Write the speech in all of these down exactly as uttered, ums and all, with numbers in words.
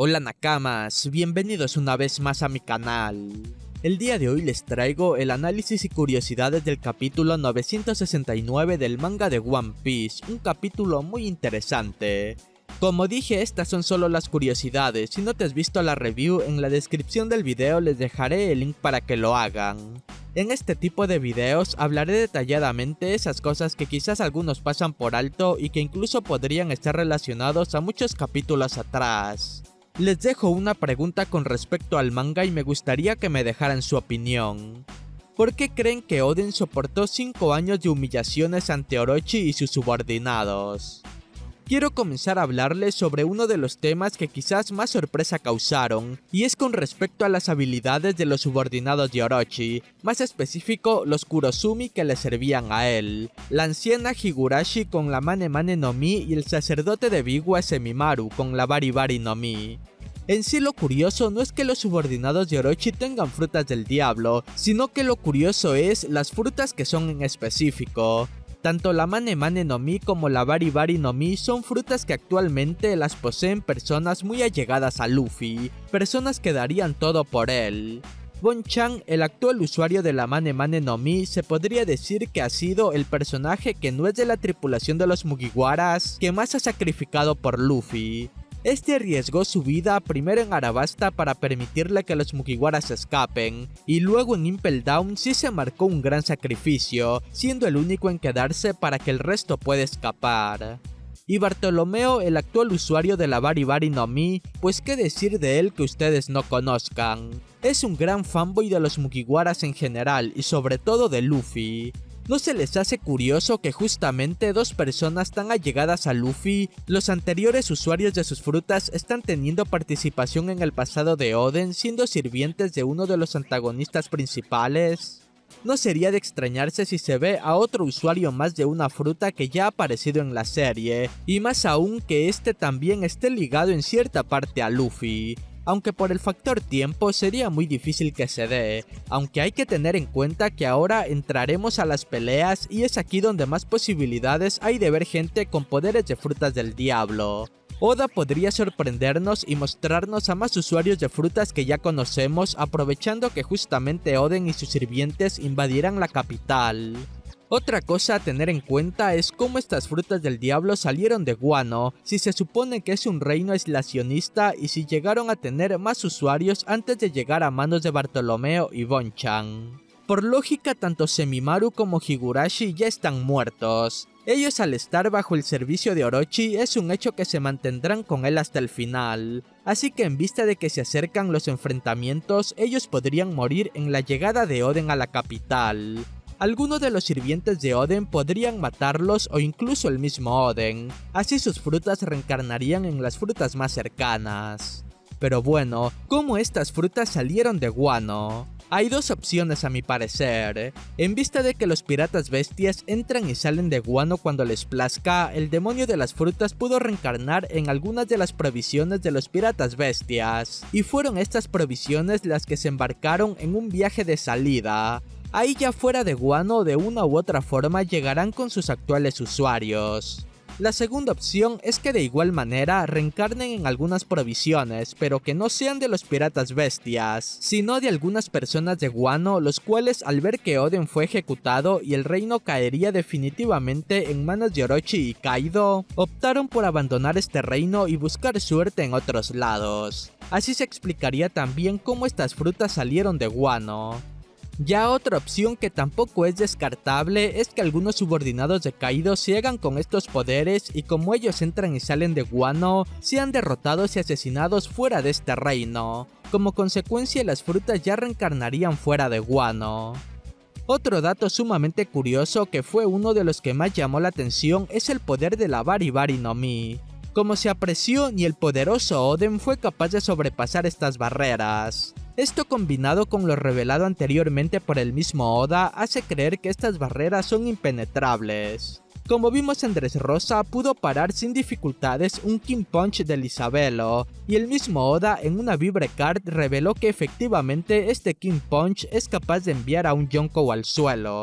Hola Nakamas, bienvenidos una vez más a mi canal. El día de hoy les traigo el análisis y curiosidades del capítulo novecientos sesenta y nueve del manga de One Piece, un capítulo muy interesante. Como dije, estas son solo las curiosidades. Si no te has visto la review, en la descripción del video les dejaré el link para que lo hagan. En este tipo de videos hablaré detalladamente esas cosas que quizás algunos pasan por alto y que incluso podrían estar relacionados a muchos capítulos atrás. Les dejo una pregunta con respecto al manga y me gustaría que me dejaran su opinión. ¿Por qué creen que Oden soportó cinco años de humillaciones ante Orochi y sus subordinados? Quiero comenzar a hablarles sobre uno de los temas que quizás más sorpresa causaron, y es con respecto a las habilidades de los subordinados de Orochi, más específico los Kurosumi que le servían a él, la anciana Higurashi con la Mane Mane no Mi y el sacerdote de Biwa Semimaru con la Bari Bari no Mi. En sí lo curioso no es que los subordinados de Orochi tengan frutas del diablo, sino que lo curioso es las frutas que son en específico. Tanto la Mane Mane no Mi como la Bari Bari no Mi son frutas que actualmente las poseen personas muy allegadas a Luffy, personas que darían todo por él. Bonchan, el actual usuario de la Mane Mane no Mi, se podría decir que ha sido el personaje que no es de la tripulación de los Mugiwaras que más ha sacrificado por Luffy. Este arriesgó su vida primero en Arabasta para permitirle que los Mugiwaras escapen, y luego en Impel Down sí se marcó un gran sacrificio, siendo el único en quedarse para que el resto pueda escapar. Y Bartolomeo, el actual usuario de la Bari Bari no Mi, pues qué decir de él que ustedes no conozcan. Es un gran fanboy de los Mugiwaras en general y sobre todo de Luffy. ¿No se les hace curioso que justamente dos personas tan allegadas a Luffy, los anteriores usuarios de sus frutas, están teniendo participación en el pasado de Oden siendo sirvientes de uno de los antagonistas principales? No sería de extrañarse si se ve a otro usuario más de una fruta que ya ha aparecido en la serie, y más aún que este también esté ligado en cierta parte a Luffy. Aunque por el factor tiempo sería muy difícil que se dé, aunque hay que tener en cuenta que ahora entraremos a las peleas y es aquí donde más posibilidades hay de ver gente con poderes de frutas del diablo. Oda podría sorprendernos y mostrarnos a más usuarios de frutas que ya conocemos, aprovechando que justamente Oden y sus sirvientes invadirán la capital. Otra cosa a tener en cuenta es cómo estas frutas del diablo salieron de Wano, si se supone que es un reino aislacionista y si llegaron a tener más usuarios antes de llegar a manos de Bartolomeo y Bonchan. Por lógica, tanto Semimaru como Higurashi ya están muertos. Ellos, al estar bajo el servicio de Orochi, es un hecho que se mantendrán con él hasta el final. Así que en vista de que se acercan los enfrentamientos, ellos podrían morir en la llegada de Oden a la capital. Algunos de los sirvientes de Oden podrían matarlos o incluso el mismo Oden, así sus frutas reencarnarían en las frutas más cercanas. Pero bueno, ¿cómo estas frutas salieron de Wano? Hay dos opciones a mi parecer. En vista de que los piratas bestias entran y salen de Wano cuando les plazca, el demonio de las frutas pudo reencarnar en algunas de las provisiones de los piratas bestias, y fueron estas provisiones las que se embarcaron en un viaje de salida. Ahí ya fuera de Wano, de una u otra forma llegarán con sus actuales usuarios. La segunda opción es que de igual manera reencarnen en algunas provisiones, pero que no sean de los piratas bestias, sino de algunas personas de Wano, los cuales al ver que Oden fue ejecutado y el reino caería definitivamente en manos de Orochi y Kaido, optaron por abandonar este reino y buscar suerte en otros lados. Así se explicaría también cómo estas frutas salieron de Wano. Ya otra opción que tampoco es descartable es que algunos subordinados de Kaido se hagan con estos poderes y como ellos entran y salen de Wano, sean derrotados y asesinados fuera de este reino. Como consecuencia, las frutas ya reencarnarían fuera de Wano. Otro dato sumamente curioso que fue uno de los que más llamó la atención es el poder de la Bari Bari no Mi. Como se apreció, ni el poderoso Oden fue capaz de sobrepasar estas barreras. Esto, combinado con lo revelado anteriormente por el mismo Oda, hace creer que estas barreras son impenetrables. Como vimos en Dressrosa, pudo parar sin dificultades un King Punch del Isabelo, y el mismo Oda en una Vibre Card reveló que efectivamente este King Punch es capaz de enviar a un Yonkou al suelo.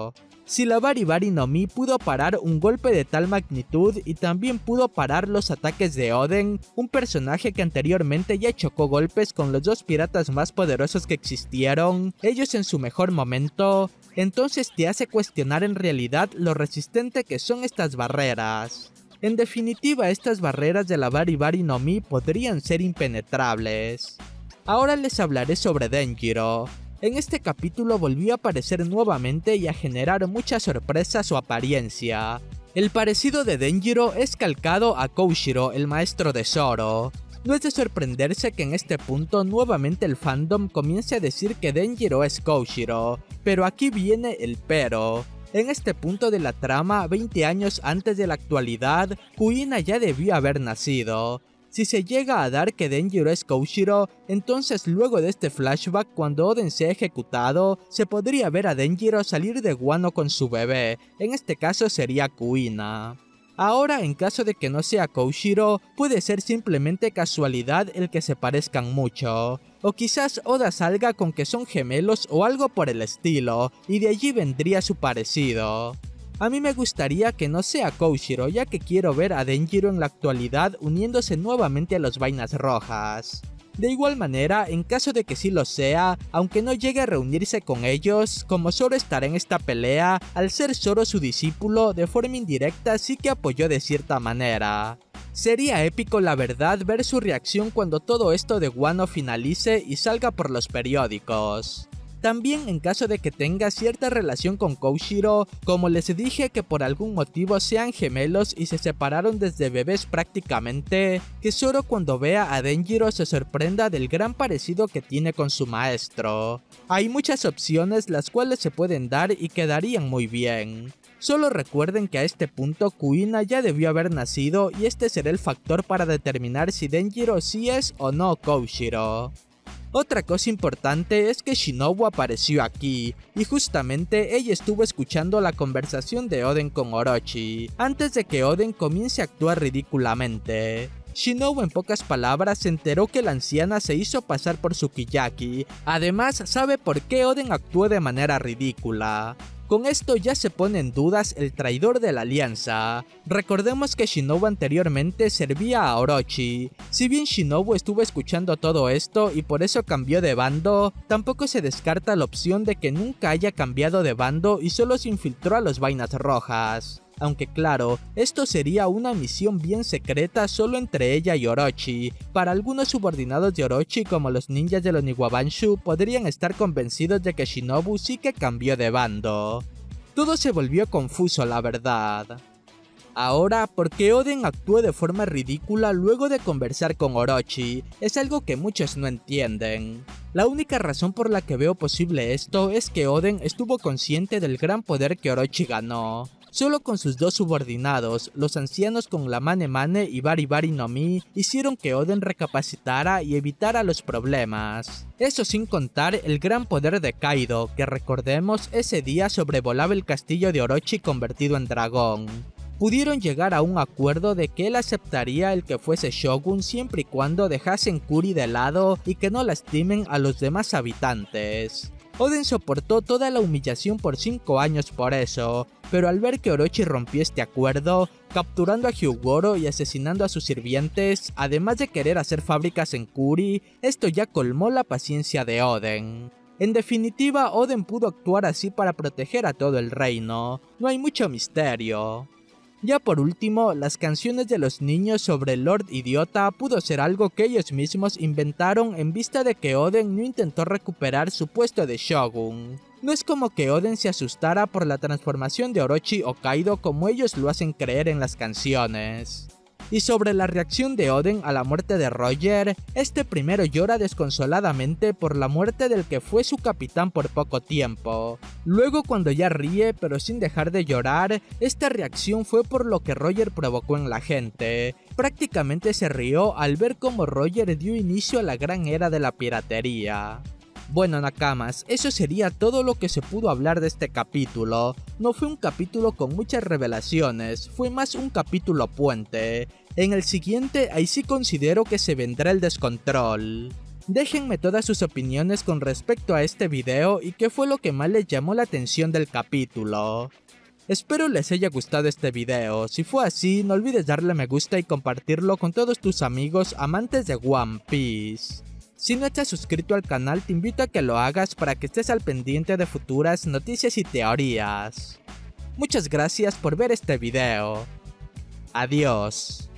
Si la Bari Bari no Mi pudo parar un golpe de tal magnitud y también pudo parar los ataques de Oden, un personaje que anteriormente ya chocó golpes con los dos piratas más poderosos que existieron, ellos en su mejor momento, entonces te hace cuestionar en realidad lo resistente que son estas barreras. En definitiva, estas barreras de la Bari Bari no Mi podrían ser impenetrables. Ahora les hablaré sobre Denjiro. En este capítulo volvió a aparecer nuevamente y a generar mucha sorpresa su apariencia. El parecido de Denjiro es calcado a Koushiro, el maestro de Zoro. No es de sorprenderse que en este punto nuevamente el fandom comience a decir que Denjiro es Koushiro, pero aquí viene el pero. En este punto de la trama, veinte años antes de la actualidad, Kuina ya debió haber nacido. Si se llega a dar que Denjiro es Koushiro, entonces luego de este flashback cuando Oden sea ejecutado, se podría ver a Denjiro salir de Wano con su bebé, en este caso sería Kuina. Ahora, en caso de que no sea Koushiro, puede ser simplemente casualidad el que se parezcan mucho. O quizás Oda salga con que son gemelos o algo por el estilo, y de allí vendría su parecido. A mí me gustaría que no sea Koushiro, ya que quiero ver a Denjiro en la actualidad uniéndose nuevamente a los Vainas Rojas. De igual manera, en caso de que sí lo sea, aunque no llegue a reunirse con ellos, como Zoro estará en esta pelea, al ser Zoro su discípulo, de forma indirecta sí que apoyó de cierta manera. Sería épico la verdad ver su reacción cuando todo esto de Wano finalice y salga por los periódicos. También en caso de que tenga cierta relación con Koushiro, como les dije que por algún motivo sean gemelos y se separaron desde bebés prácticamente, que Zoro cuando vea a Denjiro se sorprenda del gran parecido que tiene con su maestro. Hay muchas opciones las cuales se pueden dar y quedarían muy bien. Solo recuerden que a este punto Kuina ya debió haber nacido y este será el factor para determinar si Denjiro sí es o no Koushiro. Otra cosa importante es que Shinobu apareció aquí, y justamente ella estuvo escuchando la conversación de Oden con Orochi, antes de que Oden comience a actuar ridículamente. Shinobu en pocas palabras se enteró que la anciana se hizo pasar por Sukiyaki, además sabe por qué Oden actuó de manera ridícula. Con esto ya se pone en dudas el traidor de la alianza. Recordemos que Shinobu anteriormente servía a Orochi. Si bien Shinobu estuvo escuchando todo esto y por eso cambió de bando, tampoco se descarta la opción de que nunca haya cambiado de bando y solo se infiltró a los Vainas Rojas. Aunque claro, esto sería una misión bien secreta solo entre ella y Orochi. Para algunos subordinados de Orochi como los ninjas de los Oniwabanshu podrían estar convencidos de que Shinobu sí que cambió de bando. Todo se volvió confuso la verdad. Ahora, ¿por qué Oden actuó de forma ridícula luego de conversar con Orochi? Es algo que muchos no entienden. La única razón por la que veo posible esto es que Oden estuvo consciente del gran poder que Orochi ganó. Solo con sus dos subordinados, los ancianos con la Mane Mane y Bari Bari no Mi, hicieron que Oden recapacitara y evitara los problemas. Eso sin contar el gran poder de Kaido, que recordemos ese día sobrevolaba el castillo de Orochi convertido en dragón. Pudieron llegar a un acuerdo de que él aceptaría el que fuese Shogun siempre y cuando dejasen Kuri de lado y que no lastimen a los demás habitantes. Oden soportó toda la humillación por cinco años por eso, pero al ver que Orochi rompió este acuerdo, capturando a Hyugoro y asesinando a sus sirvientes, además de querer hacer fábricas en Kuri, esto ya colmó la paciencia de Oden. En definitiva, Oden pudo actuar así para proteger a todo el reino, no hay mucho misterio. Ya por último, las canciones de los niños sobre el Lord Idiota pudo ser algo que ellos mismos inventaron en vista de que Oden no intentó recuperar su puesto de Shogun. No es como que Oden se asustara por la transformación de Orochi o Kaido como ellos lo hacen creer en las canciones. Y sobre la reacción de Oden a la muerte de Roger, este primero llora desconsoladamente por la muerte del que fue su capitán por poco tiempo. Luego cuando ya ríe pero sin dejar de llorar, esta reacción fue por lo que Roger provocó en la gente. Prácticamente se rió al ver cómo Roger dio inicio a la gran era de la piratería. Bueno Nakamas, eso sería todo lo que se pudo hablar de este capítulo. No fue un capítulo con muchas revelaciones, fue más un capítulo puente. En el siguiente ahí sí considero que se vendrá el descontrol. Déjenme todas sus opiniones con respecto a este video y qué fue lo que más les llamó la atención del capítulo. Espero les haya gustado este video, si fue así no olvides darle me gusta y compartirlo con todos tus amigos amantes de One Piece. Si no estás suscrito al canal te invito a que lo hagas para que estés al pendiente de futuras noticias y teorías. Muchas gracias por ver este video. Adiós.